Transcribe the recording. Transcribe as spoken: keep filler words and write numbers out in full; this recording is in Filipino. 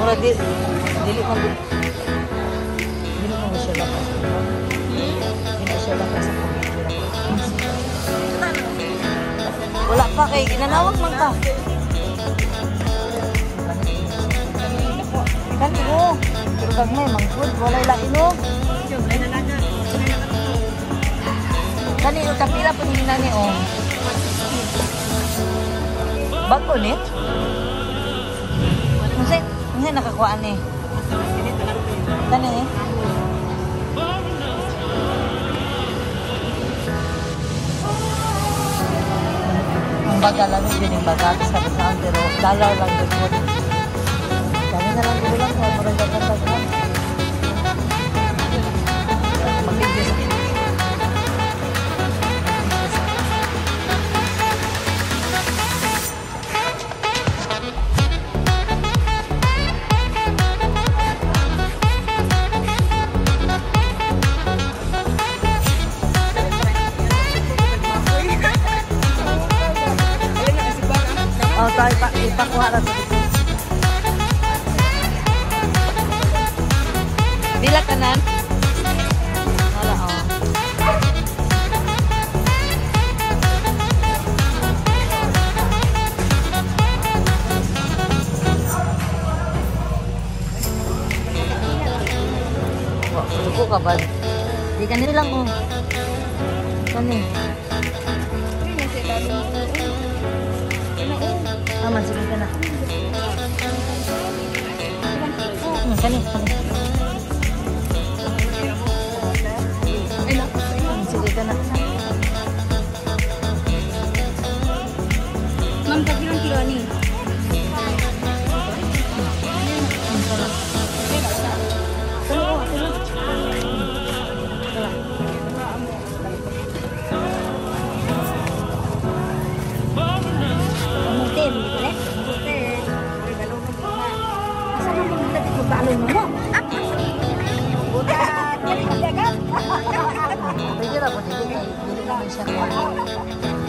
Mura di dili man dili man siya lakas. Dili siya lakas sa wala pa kay ginanawag man ka. Kan mo, pero gagmay mangkod wala lain no. Kani o kapila po ni nani o. Bago ni? Kasi, kasi nakakuha ni. Kani eh? Ang baga lang yun yung baga. Sa basaan, pero dollar lang yun po. Kani na lang yun lang. Parang gaganda ko. Mag-video sa kanya. Oh, tayo pa ipakuha ra sa dito. Dila kanan. Wala oh. Wah, suko ka ba? Di kanila lang oh. Kani. Aman, sige ka na. Hmm, kani, kani. Hmm, sige ka na. Ma'am, tagilang kilo ani. Pwede na po, hindi naman siya.